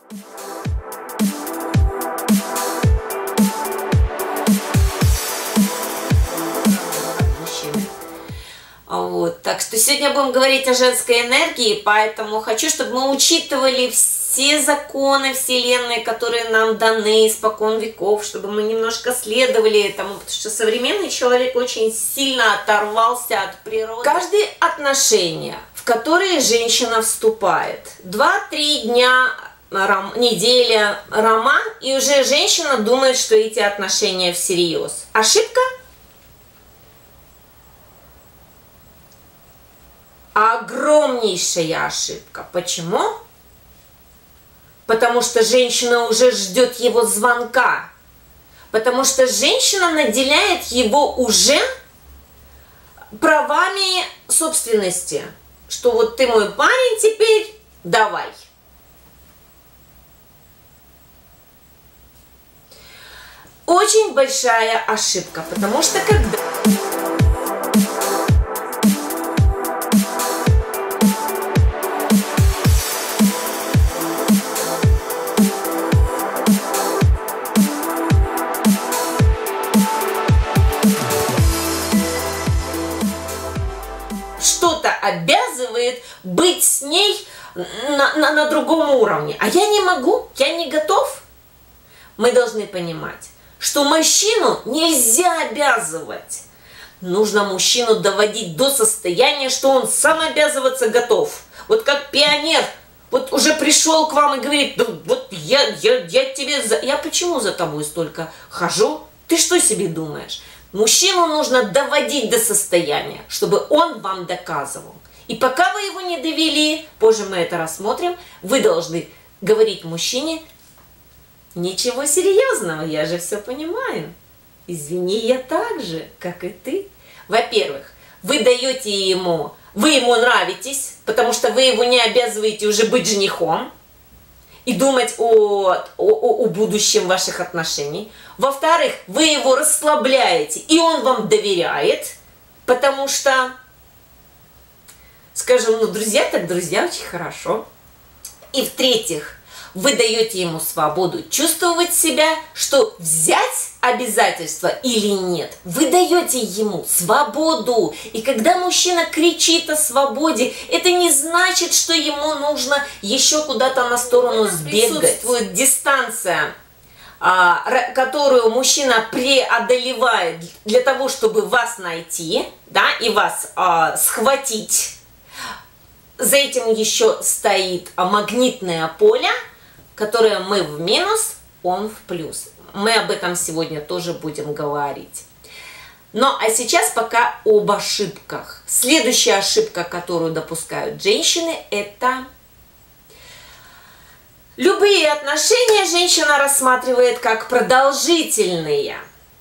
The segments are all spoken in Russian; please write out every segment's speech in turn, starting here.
Вот. Так что сегодня будем говорить о женской энергии, поэтому хочу, чтобы мы учитывали все законы Вселенной, которые нам даны испокон веков, чтобы мы немножко следовали этому, потому что современный человек очень сильно оторвался от природы. Каждое отношение, в которое женщина вступает, 2-3 дня, неделя, роман, и уже женщина думает, что эти отношения всерьез. Ошибка? Огромнейшая ошибка. Почему? Потому что женщина уже ждет его звонка. Потому что женщина наделяет его уже правами собственности. Что вот ты мой парень, теперь давай. Очень большая ошибка, потому что когда... Что-то обязывает быть с ней на другом уровне. А я не могу, я не готов. Мы должны понимать, что мужчину нельзя обязывать. Нужно мужчину доводить до состояния, что он сам обязываться готов. Вот как пионер, вот уже пришел к вам и говорит: да вот я тебе, я почему за тобой столько хожу? Ты что себе думаешь? Мужчину нужно доводить до состояния, чтобы он вам доказывал. И пока вы его не довели, позже мы это рассмотрим, вы должны говорить мужчине: ничего серьезного, я же все понимаю. Извини, я так же, как и ты. Во-первых, вы даете ему, вы ему нравитесь, потому что вы его не обязываете уже быть женихом и думать о будущем ваших отношений. Во-вторых, вы его расслабляете, и он вам доверяет, потому что, скажем, ну, друзья так друзья, очень хорошо. И в-третьих, вы даете ему свободу чувствовать себя, что взять обязательства или нет. Вы даете ему свободу. И когда мужчина кричит о свободе, это не значит, что ему нужно еще куда-то на сторону сбегать. Присутствует дистанция, которую мужчина преодолевает для того, чтобы вас найти, да, и вас схватить. За этим еще стоит магнитное поле, которое мы в минус, он в плюс. Мы об этом сегодня тоже будем говорить. Ну, а сейчас пока об ошибках. Следующая ошибка, которую допускают женщины, это любые отношения женщина рассматривает как продолжительные.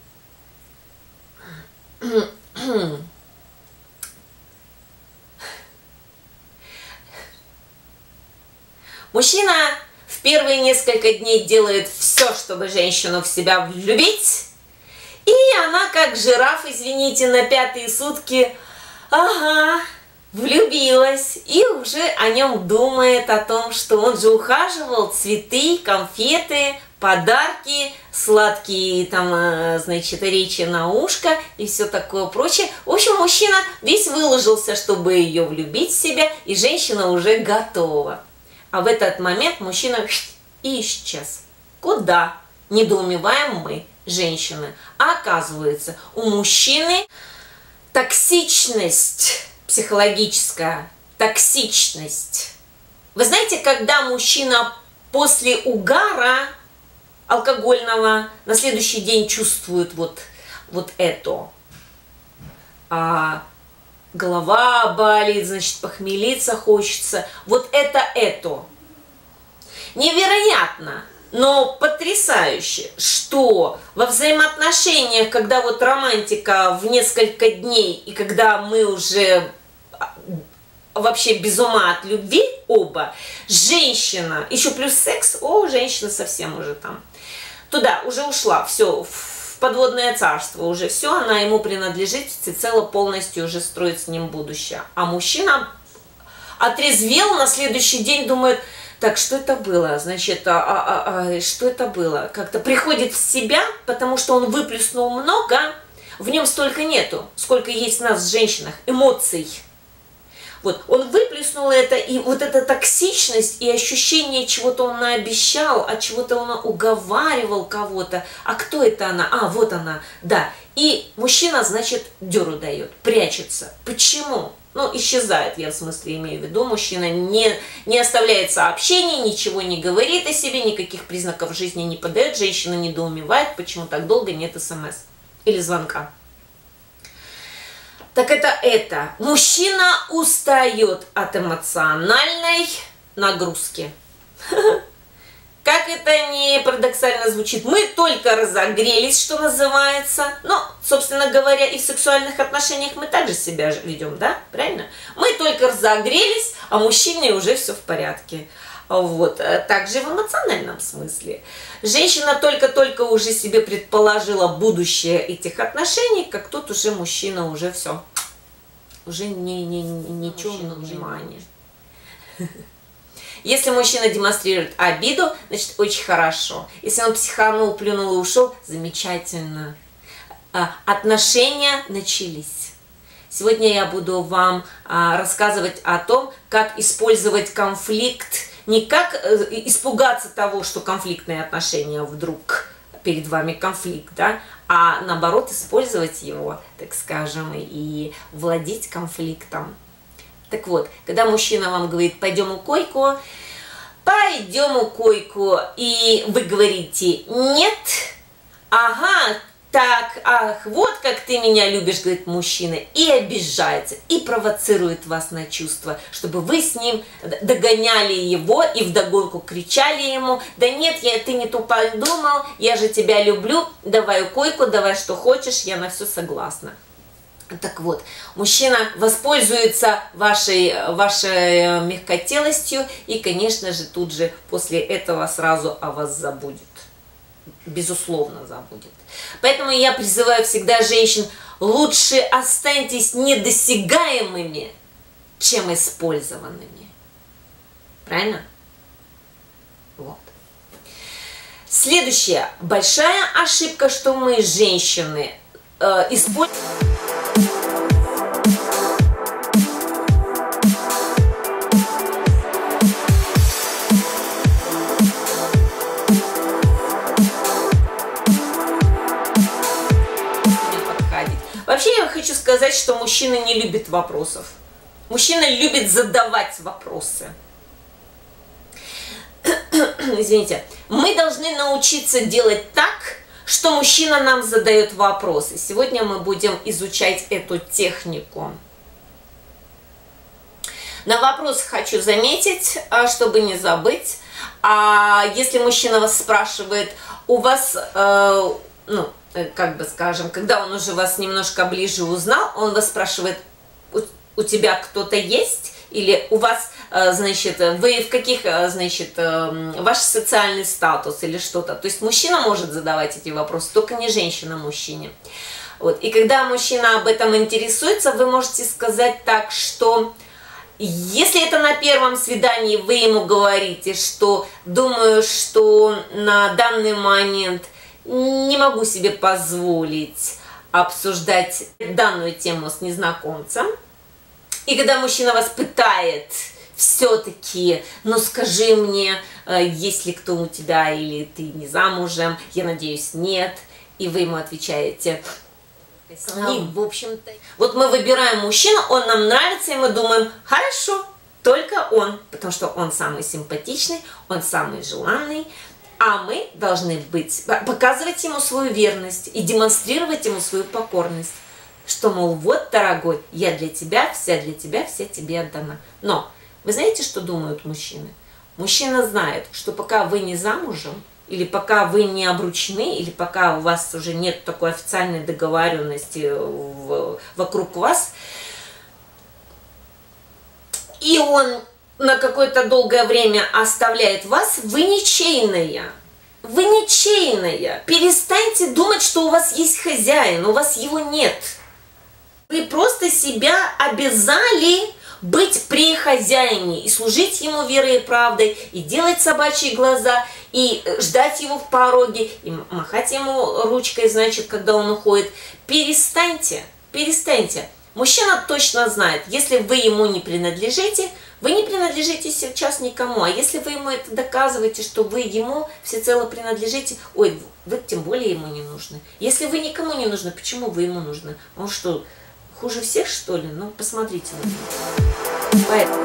Мужчина в первые несколько дней делает все, чтобы женщину в себя влюбить, и она, как жираф, извините, на 5-е сутки, ага, влюбилась, и уже о нем думает, о том, что он же ухаживал, цветы, конфеты, подарки, сладкие там, значит, речи на ушко и все такое прочее. В общем, мужчина весь выложился, чтобы ее влюбить в себя, и женщина уже готова. А в этот момент мужчина и исчез. Куда? Недоумеваем мы, женщины. А оказывается, у мужчины токсичность психологическая, токсичность. Вы знаете, когда мужчина после угара алкогольного на следующий день чувствует вот это, голова болит, значит, похмелиться хочется. Вот это. Невероятно, но потрясающе, что во взаимоотношениях, когда вот романтика в несколько дней, и когда мы уже вообще без ума от любви оба, женщина, еще плюс секс, женщина совсем уже там, туда уже ушла, все, в подводное царство уже, все, она ему принадлежит, всецело полностью уже строит с ним будущее. А мужчина отрезвел, на следующий день думает: Так, что это было? Значит, что это было? Как-то приходит в себя, потому что он выплеснул много, в нем столько нету, сколько есть в нас, женщинах, эмоций. Вот, он выплеснул это, и вот эта токсичность и ощущение чего-то он наобещал, а чего-то он уговаривал кого-то. А кто это она? А, вот она, да. И мужчина, значит, дёру дает, прячется. Почему? Ну, исчезает, я в смысле имею в виду. Мужчина не оставляет сообщений, ничего не говорит о себе, никаких признаков жизни не подает. Женщина недоумевает, почему так долго нет СМС или звонка. Так это. Мужчина устает от эмоциональной нагрузки. Как это не парадоксально звучит, мы только разогрелись, что называется. Но, собственно говоря, и в сексуальных отношениях мы также себя ведем, да? Правильно? Мы только разогрелись, а мужчине уже все в порядке. Вот. Также в эмоциональном смысле. Женщина только-только уже себе предположила будущее этих отношений, как тут уже мужчина уже все. Уже ничего внимания. Если мужчина демонстрирует обиду, значит очень хорошо. Если он психанул, плюнул и ушел, замечательно. Отношения начались. Сегодня я буду вам рассказывать о том, как использовать конфликт. Не как испугаться того, что конфликтные отношения вдруг перед вами конфликт, да, а наоборот использовать его, так скажем, и владеть конфликтом. Так вот, когда мужчина вам говорит, пойдем у койку, и вы говорите, нет, ага, так, ах, вот как ты меня любишь, говорит мужчина, и обижается, и провоцирует вас на чувства, чтобы вы с ним догоняли его и вдогонку кричали ему, да нет, ты не то подумал, я же тебя люблю, давай у койку, давай что хочешь, я на все согласна. Так вот, мужчина воспользуется вашей мягкотелостью и, конечно же, тут же после этого сразу о вас забудет. Безусловно, забудет. Поэтому я призываю всегда женщин, лучше останьтесь недосягаемыми, чем использованными. Правильно? Вот. Следующая большая ошибка, что мы, женщины, используем... Вообще я хочу сказать, что мужчина не любит вопросов. Мужчина любит задавать вопросы. Извините. Мы должны научиться делать так, что мужчина нам задает вопросы. Сегодня мы будем изучать эту технику. На вопрос хочу заметить, чтобы не забыть. Если мужчина вас спрашивает, у вас, как бы скажем, когда он уже вас немножко ближе узнал, он вас спрашивает, у тебя кто-то есть? Или у вас, значит, вы в каких, значит, ваш социальный статус или что-то. То есть мужчина может задавать эти вопросы, только не женщина мужчине. Вот. И когда мужчина об этом интересуется, вы можете сказать так, что если это на первом свидании вы ему говорите, что думаю, что на данный момент не могу себе позволить обсуждать данную тему с незнакомцем. И когда мужчина вас пытает все-таки, ну скажи мне, есть ли кто у тебя или ты не замужем, я надеюсь, нет. И вы ему отвечаете, в общем-то. Вот мы выбираем мужчину, он нам нравится, и мы думаем, хорошо, только он, потому что он самый симпатичный, он самый желанный. А мы должны показывать ему свою верность и демонстрировать ему свою покорность. Что, мол, вот, дорогой, я для тебя, вся тебе отдана. Но вы знаете, что думают мужчины? Мужчина знает, что пока вы не замужем, или пока вы не обручены, или пока у вас уже нет такой официальной договоренности вокруг вас, и он на какое-то долгое время оставляет вас, вы ничейная. Вы ничейная. Перестаньте думать, что у вас есть хозяин, у вас его нет. Вы просто себя обязали быть при хозяине и служить ему верой и правдой, и делать собачьи глаза, и ждать его в пороге, и махать ему ручкой, значит, когда он уходит. Перестаньте, перестаньте. Мужчина точно знает, если вы ему не принадлежите, вы не принадлежите сейчас никому. А если вы ему это доказываете, что вы ему всецело принадлежите, ой, вы тем более ему не нужны. Если вы никому не нужны, почему вы ему нужны? Он что, хуже всех, что ли? Ну, посмотрите на него. Поэтому...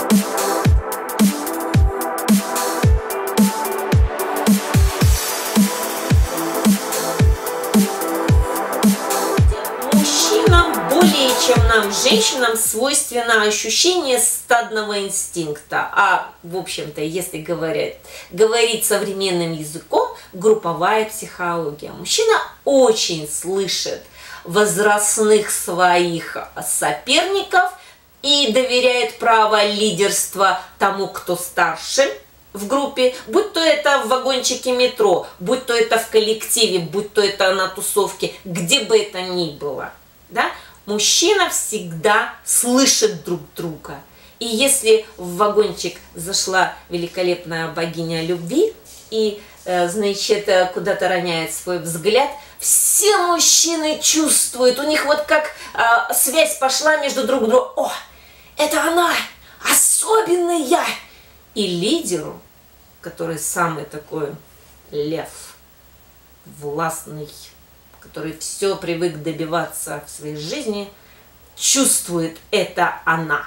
чем нам, женщинам, свойственно ощущение стадного инстинкта. А, в общем-то, если говорить современным языком, групповая психология. Мужчина очень слышит возрастных своих соперников и доверяет право лидерства тому, кто старше в группе, будь то это в вагончике метро, будь то это в коллективе, будь то это на тусовке, где бы это ни было, да? Мужчина всегда слышит друг друга. И если в вагончик зашла великолепная богиня любви и, значит, куда-то роняет свой взгляд, все мужчины чувствуют, у них вот как связь пошла между друг другом. О, это она, особенная! И лидеру, который самый такой лев, властный, который все привык добиваться в своей жизни, чувствует это она.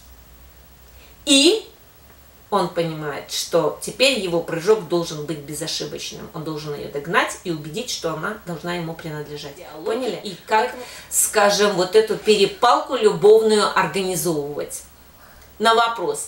И он понимает, что теперь его прыжок должен быть безошибочным. Он должен ее догнать и убедить, что она должна ему принадлежать. Поняли? И как, скажем, вот эту перепалку любовную организовывать. На вопрос: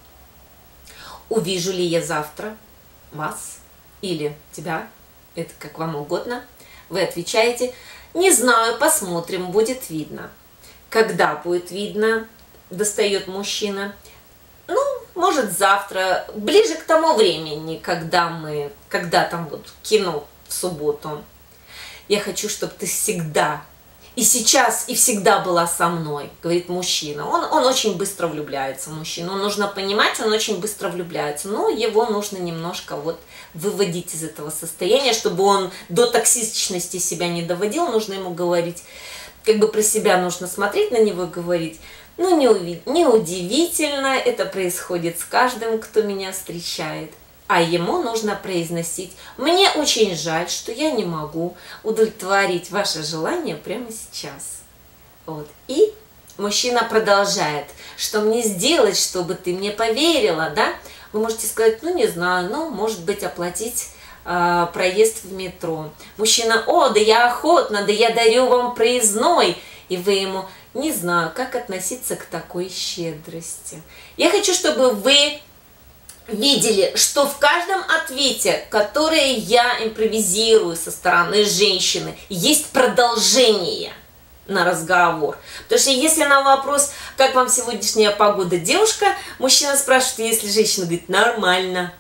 увижу ли я завтра вас или тебя, это как вам угодно, вы отвечаете: не знаю, посмотрим, будет видно. Когда будет видно, достает мужчина. Ну, может, завтра, ближе к тому времени, когда там вот кино в субботу. Я хочу, чтобы ты всегда, и сейчас, и всегда была со мной, говорит мужчина. Он очень быстро влюбляется в мужчину. Нужно понимать, он очень быстро влюбляется. Но его нужно немножко вот выводить из этого состояния, чтобы он до токсичности себя не доводил. Нужно ему говорить, как бы про себя нужно смотреть на него и говорить: ну, неудивительно, это происходит с каждым, кто меня встречает. А ему нужно произносить: мне очень жаль, что я не могу удовлетворить ваше желание прямо сейчас. Вот. И мужчина продолжает: что мне сделать, чтобы ты мне поверила, да? Вы можете сказать: ну, не знаю, ну, может быть, оплатить проезд в метро. Мужчина: о, да я охотно, да я дарю вам проездной. И вы ему: не знаю, как относиться к такой щедрости. Я хочу, чтобы вы видели, что в каждом ответе, который я импровизирую со стороны женщины, есть продолжение на разговор. Потому что если на вопрос: как вам сегодняшняя погода, девушка, мужчина спрашивает, если женщина говорит: нормально,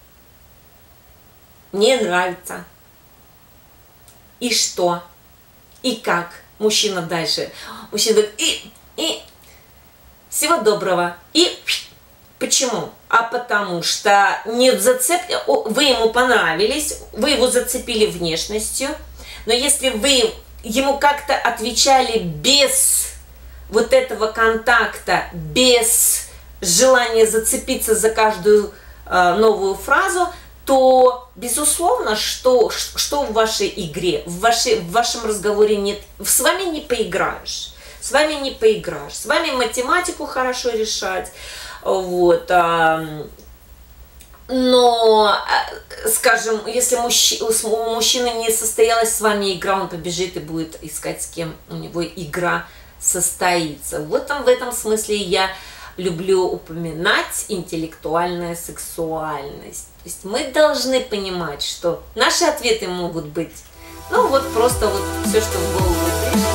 мне нравится. И что? И как? Мужчина дальше. Мужчина говорит: и всего доброго. И почему? А потому что нет зацепки, вы ему понравились, вы его зацепили внешностью, но если вы ему как-то отвечали без вот этого контакта, без желания зацепиться за каждую новую фразу, то, безусловно, что в вашей игре, в вашем разговоре нет, с вами не поиграешь, с вами математику хорошо решать, вот, но, скажем, если у мужчины не состоялась с вами игра, он побежит и будет искать, с кем у него игра состоится. Вот в этом смысле я люблю упоминать интеллектуальная сексуальность. То есть мы должны понимать, что наши ответы могут быть, ну вот просто вот все, что в голову придет.